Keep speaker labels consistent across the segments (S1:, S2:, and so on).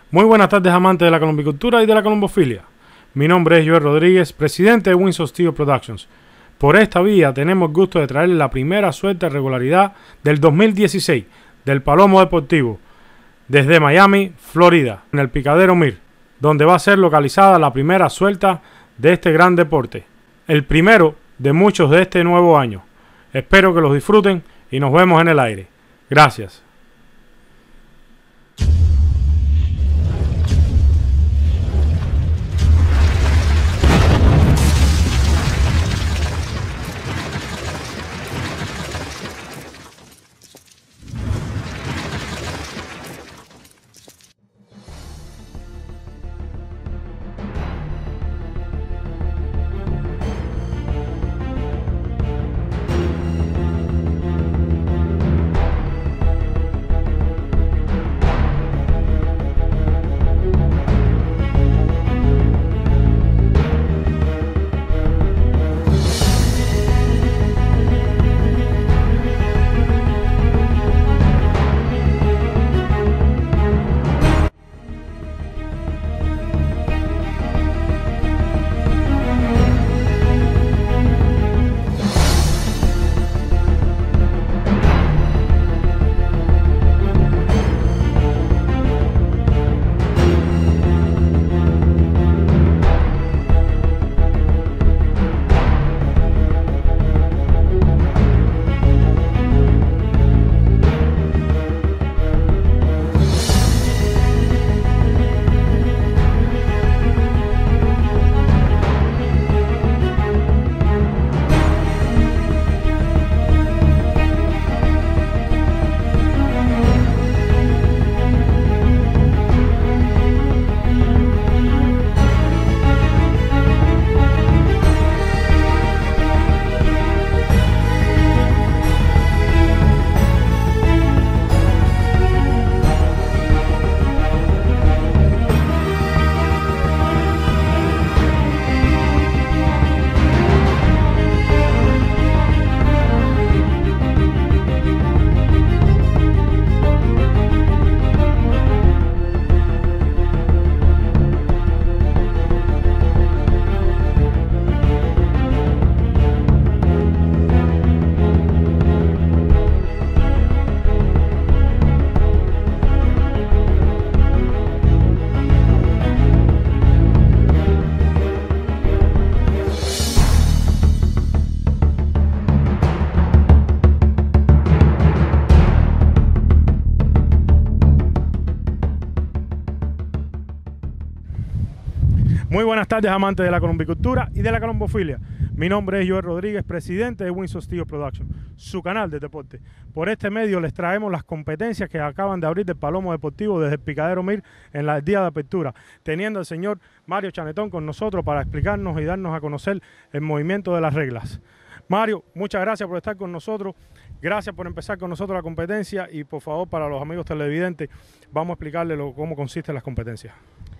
S1: Muy buenas tardes, amantes de la colombicultura y de la colombofilia. Mi nombre es Joel Rodríguez, presidente de Winsor Steel Productions. Por esta vía tenemos el gusto de traerles la primera suelta de regularidad del 2016 del Palomo Deportivo desde Miami, Florida, en el Picadero Mir, donde va a ser localizada la primera suelta de este gran deporte, el primero de muchos de este nuevo año. Espero que los disfruten y nos vemos en el aire. Gracias. Muy buenas tardes, amantes de la colombicultura y de la colombofilia. Mi nombre es Joel Rodríguez, presidente de Winsor Steel Productions, su canal de deporte. Por este medio les traemos las competencias que acaban de abrir del Palomo Deportivo desde el Picadero Mir en el día de apertura, teniendo al señor Mario Chanetón con nosotros para explicarnos y darnos a conocer el movimiento de las reglas. Mario, muchas gracias por estar con nosotros. Gracias por empezar con nosotros la competencia y por favor, para los amigos televidentes, vamos a explicarles cómo consisten las competencias.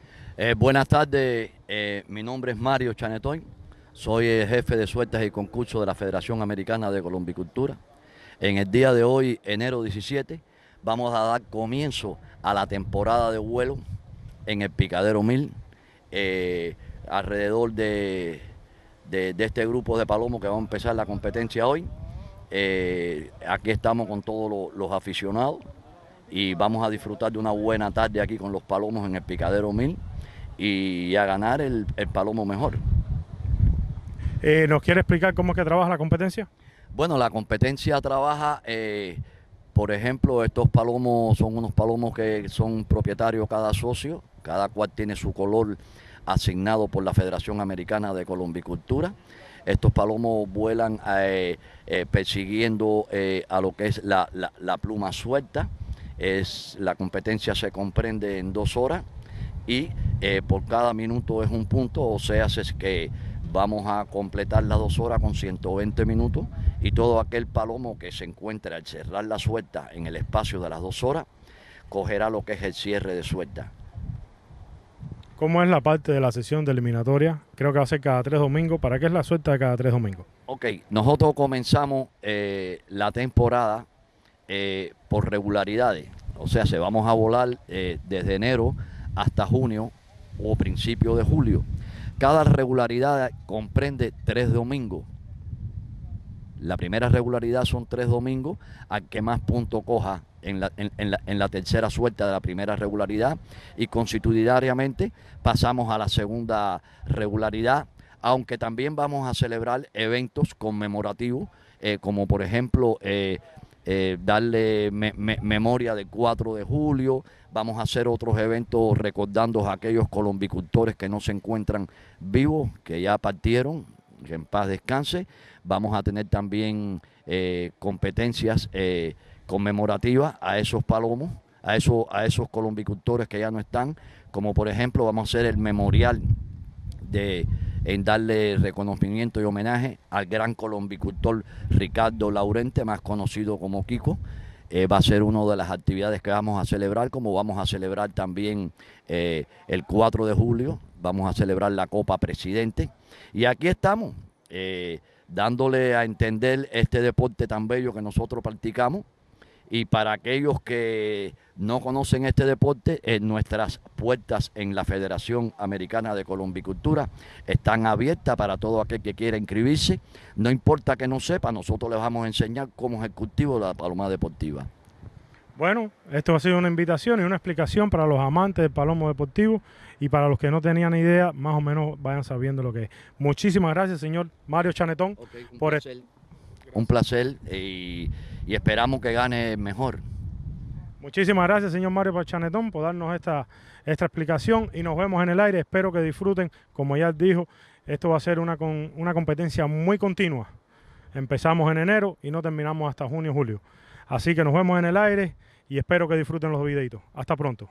S2: Buenas tardes, mi nombre es Mario Chanetón, soy el jefe de sueltas y concursos de la Federación Americana de Colombicultura. En el día de hoy, enero 17, vamos a dar comienzo a la temporada de vuelo en el Picadero Mir, alrededor de este grupo de palomos que va a empezar la competencia hoy. Aquí estamos con todos los aficionados y vamos a disfrutar de una buena tarde aquí con los palomos en el Picadero Mir y a ganar el palomo mejor.
S1: ¿Nos quiere explicar cómo es que trabaja la competencia?
S2: Bueno, la competencia trabaja, por ejemplo, estos palomos son unos palomos que son propietarios cada socio, cada cual tiene su color asignado por la Federación Americana de Colombicultura. Estos palomos vuelan persiguiendo a lo que es la pluma suelta. La competencia se comprende en 2 horas y por cada minuto es un punto, o sea, es que vamos a completar las 2 horas con 120 minutos y todo aquel palomo que se encuentre al cerrar la suelta en el espacio de las 2 horas cogerá lo que es el cierre de suelta.
S1: ¿Cómo es la parte de la sesión de eliminatoria? Creo que va a ser cada 3 domingos. ¿Para qué es la suelta de cada 3 domingos?
S2: Ok, nosotros comenzamos la temporada por regularidades. O sea, se vamos a volar desde enero hasta junio o principio de julio. Cada regularidad comprende 3 domingos. La primera regularidad son 3 domingos, al que más puntos coja en la tercera suelta de la primera regularidad, y constitucionalmente pasamos a la segunda regularidad, aunque también vamos a celebrar eventos conmemorativos, como por ejemplo darle memoria del 4 de julio, vamos a hacer otros eventos recordando a aquellos colombicultores que no se encuentran vivos, que ya partieron, que en paz descanse. Vamos a tener también competencias conmemorativas a esos palomos, a esos colombicultores que ya no están, como por ejemplo vamos a hacer el memorial en darle reconocimiento y homenaje al gran colombicultor Ricardo Laurente, más conocido como Kiko. Va a ser una de las actividades que vamos a celebrar, como vamos a celebrar también el 4 de julio, vamos a celebrar la Copa Presidente. Y aquí estamos, dándole a entender este deporte tan bello que nosotros practicamos. Y para aquellos que no conocen este deporte, nuestras puertas en la Federación Americana de Colombicultura están abiertas para todo aquel que quiera inscribirse. No importa que no sepa, nosotros les vamos a enseñar cómo es el cultivo de la paloma deportiva.
S1: Bueno, esto ha sido una invitación y una explicación para los amantes del palomo deportivo, y para los que no tenían idea, más o menos vayan sabiendo lo que es. Muchísimas gracias, señor Mario Chanetón.
S2: Okay, un placer y esperamos que gane mejor.
S1: Muchísimas gracias, señor Mario Chanetón, por darnos esta explicación, y nos vemos en el aire. Espero que disfruten. Como ya dijo, esto va a ser una competencia muy continua. Empezamos en enero y no terminamos hasta junio o julio. Así que nos vemos en el aire y espero que disfruten los videitos. Hasta pronto.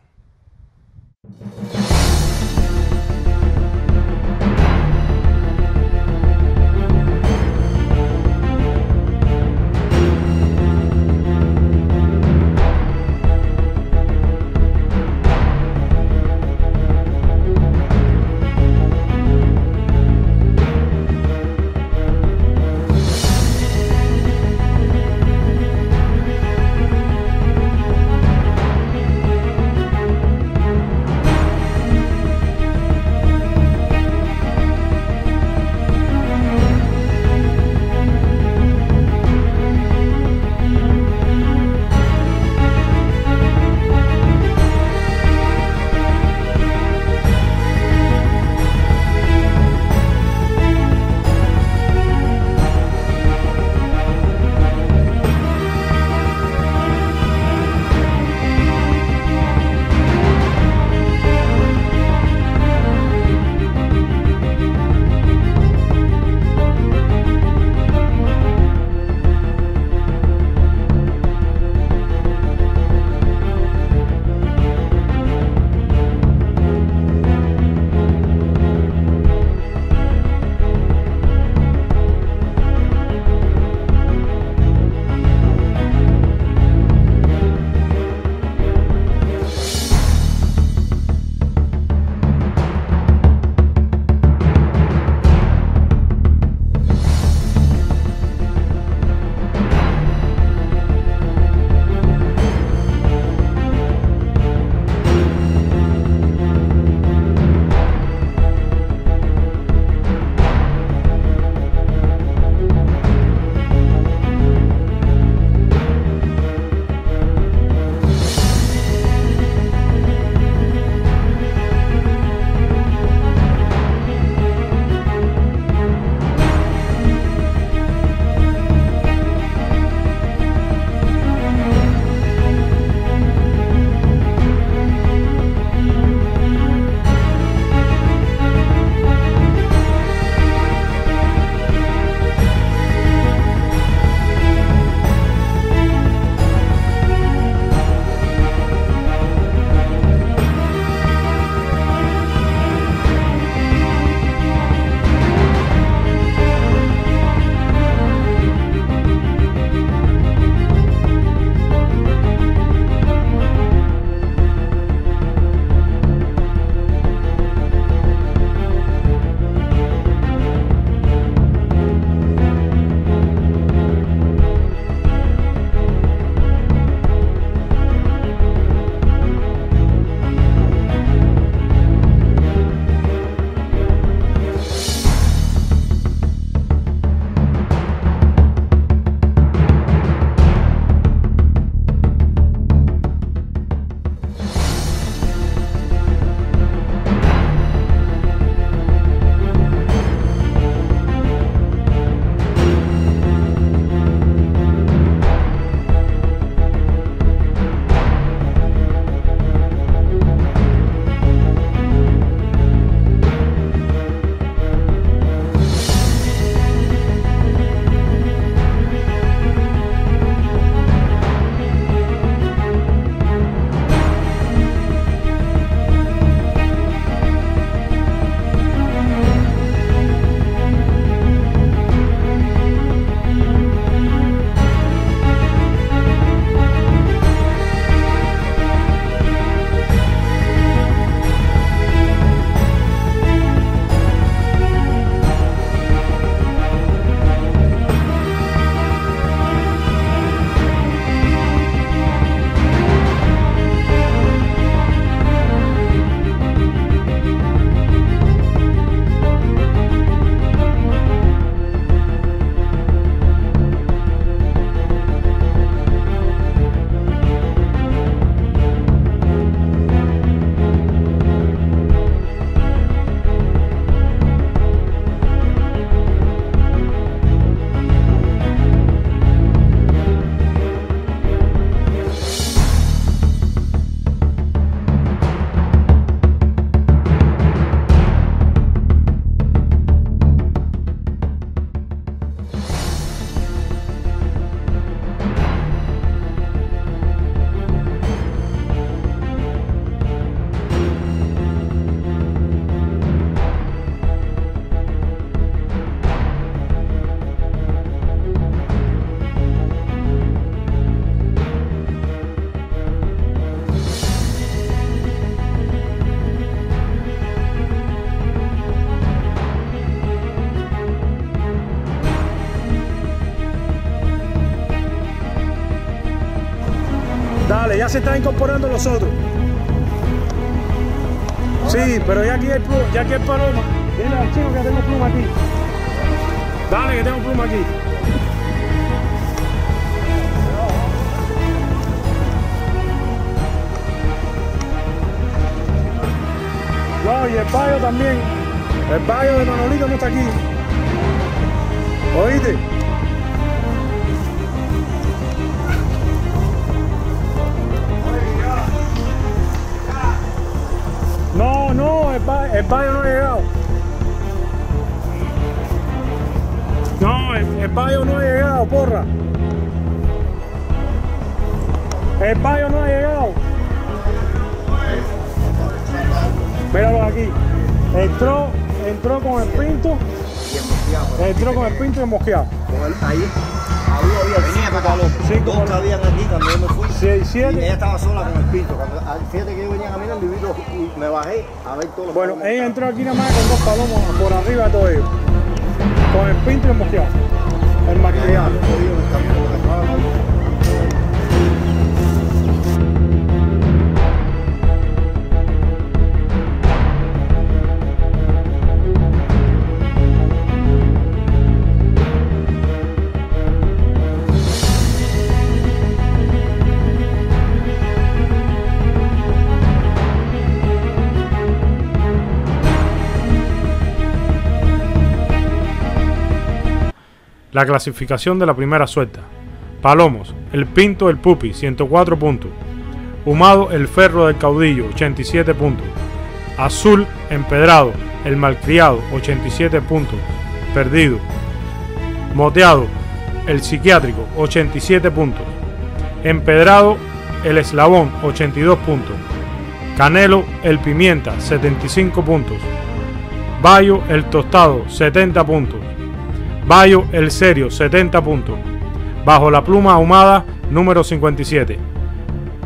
S1: Espérate, ya se están incorporando los otros. Sí, pero ya aquí hay paloma. Dile al chino que tengo pluma aquí. Dale, que tengo pluma aquí. No, y el payo también. El payo de Manolito no está aquí. ¿Oíste? No, el payo no ha llegado. No, el payo no ha llegado, porra. El payo no ha llegado. Míralo aquí. Entró con el pinto. Entró con el pinto y el mosqueado.
S3: Ahí había 5 palomos. 2 habían aquí cuando yo me fui.
S1: 6, 7.
S3: Y ella estaba sola con el pinto. Fíjate que yo venía caminando y me bajé a ver todos los
S1: Bueno,
S3: palomos.
S1: ella entró aquí nada más con 2 palomos por arriba de todo ellos. Con el pinto y el mosqueado. El malcriado. La clasificación de la primera suelta. Palomos, el pinto del pupi, 104 puntos. Humado, el ferro del caudillo, 87 puntos. Azul, empedrado, el malcriado, 87 puntos. Perdido. Moteado, el psiquiátrico, 87 puntos. Empedrado, el eslabón, 82 puntos. Canelo, el pimienta, 75 puntos. Bayo, el tostado, 70 puntos. Bayo, el serio, 70 puntos. Bajo la pluma ahumada, número 57.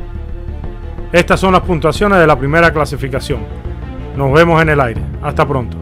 S1: Estas son las puntuaciones de la primera clasificación. Nos vemos en el aire. Hasta pronto.